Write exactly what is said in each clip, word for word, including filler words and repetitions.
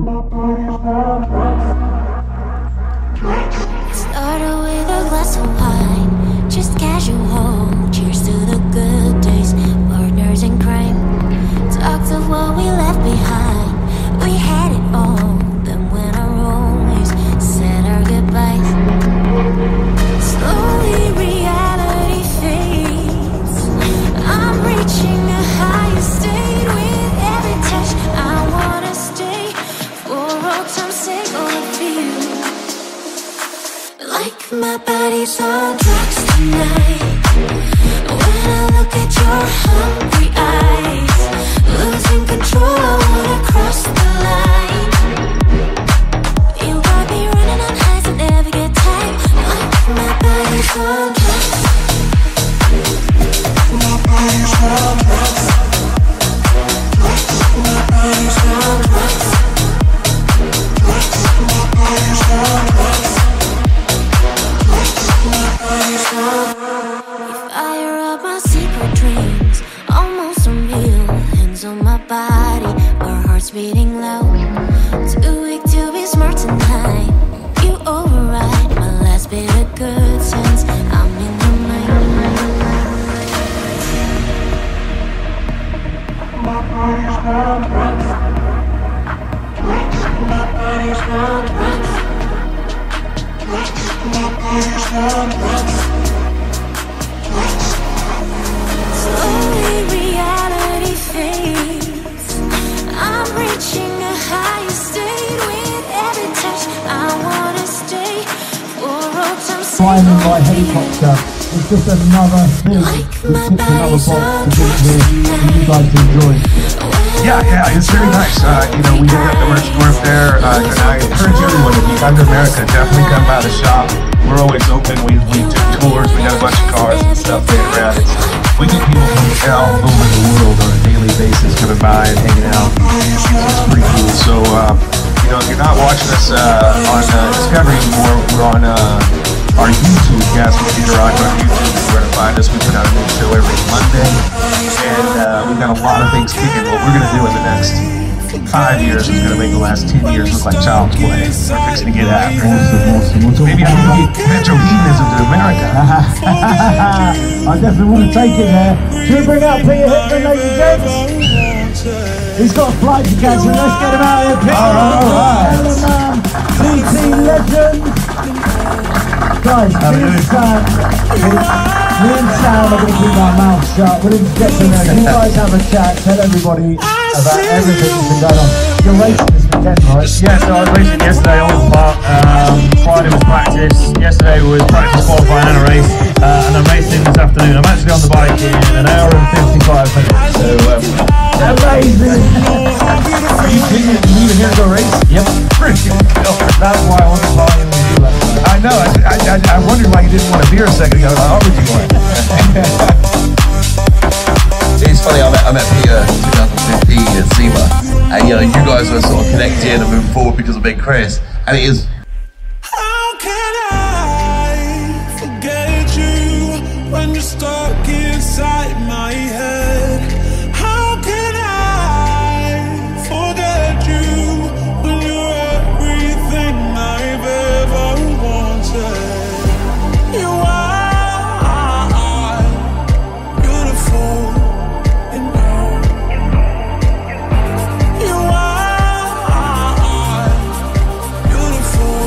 Started with a glass of wine, just casual. Cheers to the good days, partners in crime. Talked of what we left behind. We had it all, then went our own ways, said our goodbyes. Slowly reality fades. I'm reaching a higher state with every touch. I wanna stay for all time's sake. All of you, like my body's on drugs tonight. When I look at your hungry eyes, losing control, I wanna cross the line. You got me running on highs and never get tired. Like my body's on drugs. My body's on drugs. My body's on drugs. My body's on drugs. Fire up my secret dreams, almost unreal. Hands on my body, our hearts beating loud. Too weak to be smart tonight. You override my last bit of good sense. I'm in your mind. My body's on drugs. My body's on drugs. My body's on drugs. Slowly reality fades. I'm reaching a higher state with every touch. I wanna stay for all time's sake. Flying by helicopter. It's just another thing. Like it's another box to give here for you guys to enjoy. Yeah, yeah, it's very nice. Uh, you know, we did have the merch store up there, uh, and I encourage everyone, if you come to America, definitely come by the shop. We're always open. We, we do tours. We got a bunch of cars and stuff there around. It's, we get people from all over the world on a daily basis coming by and hanging out. It's, it's pretty cool. So, uh, you know, if you're not watching us uh, on uh, Discovery anymore, we're on uh, our YouTube, Gaston Theater Rock on YouTube. Is where to find us. We put out a new show every Monday, and uh, we've got a lot of things kicking. What we're going to do in the next five years is going to make the last ten years look like child's play. We're fixing to get after it. Awesome, awesome. Maybe I can get Petrolheadonism to America. I definitely want to take it there. Should we bring out Peter Hitman, ladies and gents? He's got a flight to cancel. Let's get him out of here, Peter. Alright, alright. T T legend. Guys, me and Sam, me and Sam are going to keep our mouth shut. We're going to get to know. You guys have a chat. Tell everybody about everything that's been going on. You're racing this weekend, right? Yeah, so I was racing yesterday, I was part. Um, Friday was practice. Yesterday was practice qualifying and a race. Uh, and I'm racing this afternoon. I'm actually on the bike in an hour and fifty-five minutes. So, um, amazing! Are you kidding? You even here to go race? Yep. Freaking cool. That's why I want to follow you and do that. I know. I, I, I wondered why you didn't want a beer a second ago. How would you want? It's funny, I met, I met Peter in twenty fifteen at SEMA, and you know, you guys were sort of connecting and moving forward because of Big Chris, and it is. How can I forget you when you're stuck inside my head? How can I forget you when you're everything I've ever wanted? You are beautiful. You are beautiful.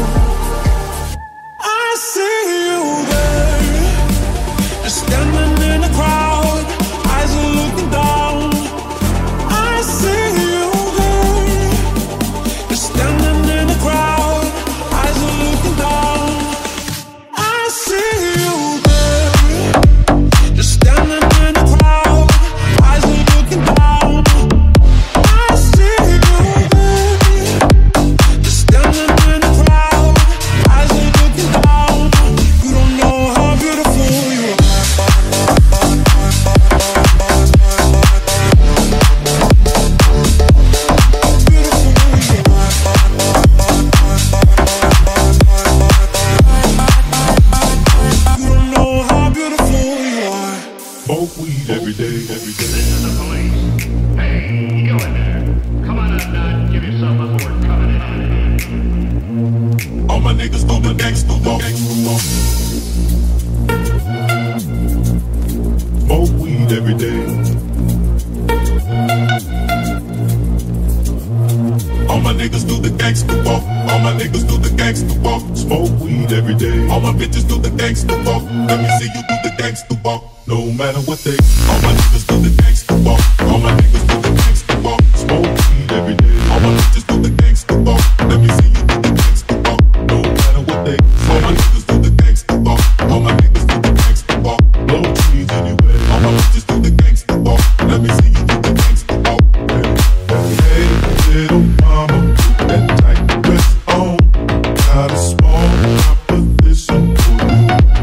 gangster walk. All my niggas do the gangster walk. Smoke weed every day. All my bitches do the gangster walk. Let me see you do the gangster walk. No matter what they. All my niggas do the gangster walk. All my niggas do the gangster walk. Smoke weed every day. All my bitches do the gangster walk. Let me see you do the gangster walk. No matter what they. All my niggas do the gangster walk. All my niggas do the gangster walk. Blow trees anyway. All my bitches do the gangster walk. Let me see you do the gangster walk. Hey, hey, little mama, put that tight dress on. Got a small proposition for you.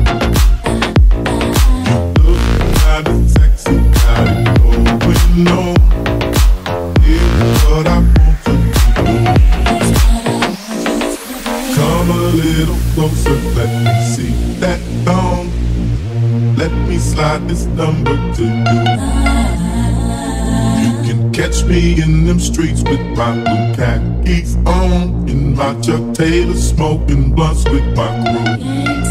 You look kinda sexy, got it going on. Here's what I want to do. Come a little closer, let me see that thong. Let me slide this number to you. You can catch me in them streets with my blue khakis on, in my Chuck Taylor smoking blunts with my crew.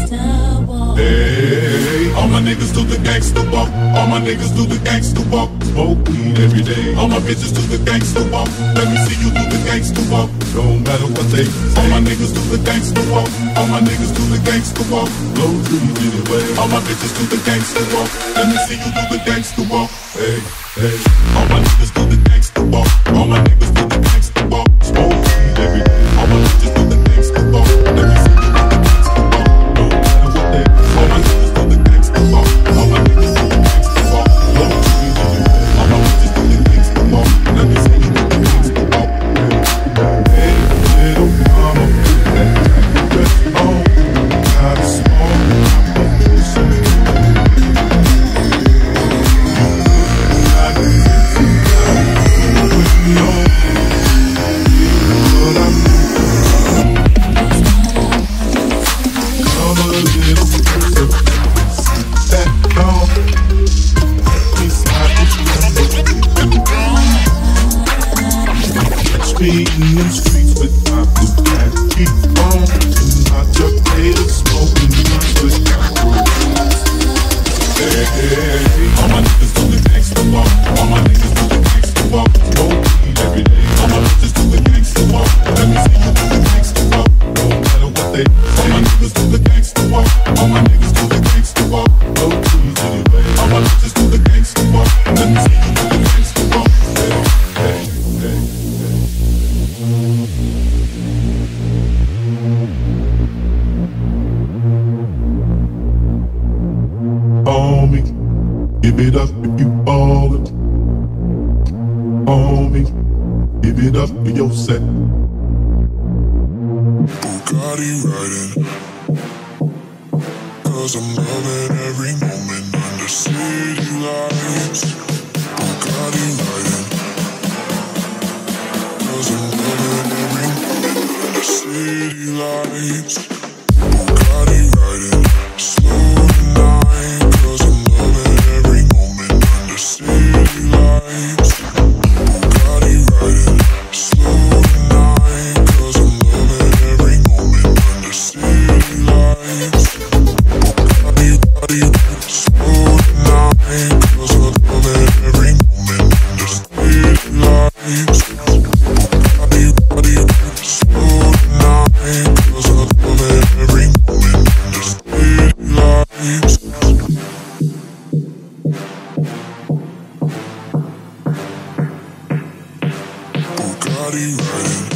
Hey, all my niggas do the gangster walk. All my niggas do the gangster walk. Smoke weed every day. All my bitches do the gangster walk. Let me see you do the gangster walk. No matter what they say. All my niggas do the gangster walk. All my niggas do the gangster walk. Blow trees anyway. All my bitches do the gangster walk. Let me see you do the gangster walk. Hey, hey. All my niggas do the gangster walk. All my niggas do the gangster walk. Smoke weed every day. All my bitches do the gangster walk. Let me see you do the gangster walk. No matter what they say. All my niggas do the gangster walk. All my niggas do the gangster walk. Blow trees anyway. All my bitches do the gangster walk. Let me see you do the gangster walk. Hey, hey, little mama, put that tight dress on. Got a small proposition. In them streets with my blue khaki on, in my Chuck Taylor smoking blunts with my crew. Hey, hey, hey. All my niggas do the gangster walk. All my niggas do the gangster walk. Smoke weed every day. All my bitches do the gangster walk. Let me see you do the gangster walk. No matter what they say. All my niggas do the gangster walk. All my niggas do the gangster walk. No trees anyway. All my bitches do the gangster walk. Let me see you do the gangster walk. Hey, hey, hey. Homie, give it up if you ballin'. Homie, give it up for your set. Bugatti riding, cause I'm loving every moment under city lights. Bugatti riding, cause I'm loving every moment under city lights. Bugatti riding, slow tonight, cause I'm loving every moment under city lights. Bugatti riding, slow tonight, cause I'm loving every moment under city lights. Bugatti riding, slow tonight, cause I'm loving every moment under city lights. Bugatti riding, slow tonight, cause I'm loving every moment under city lights. Bugatti riding.